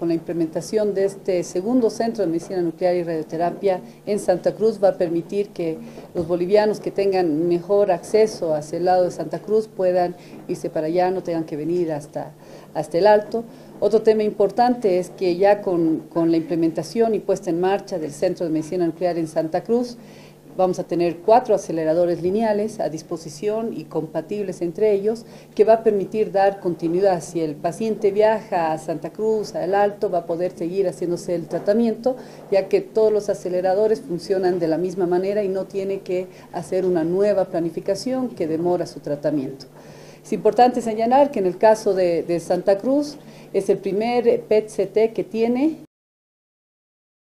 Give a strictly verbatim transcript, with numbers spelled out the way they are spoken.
con la implementación de este segundo centro de medicina nuclear y radioterapia en Santa Cruz va a permitir que los bolivianos que tengan mejor acceso hacia el lado de Santa Cruz puedan irse para allá, no tengan que venir hasta, hasta el Alto. Otro tema importante es que ya con, con la implementación y puesta en marcha del Centro de Medicina Nuclear en Santa Cruz, vamos a tener cuatro aceleradores lineales a disposición y compatibles entre ellos, que va a permitir dar continuidad. Si el paciente viaja a Santa Cruz, al Alto, va a poder seguir haciéndose el tratamiento, ya que todos los aceleradores funcionan de la misma manera y no tiene que hacer una nueva planificación que demora su tratamiento. Es importante señalar que en el caso de, de Santa Cruz es el primer P E T C T que tiene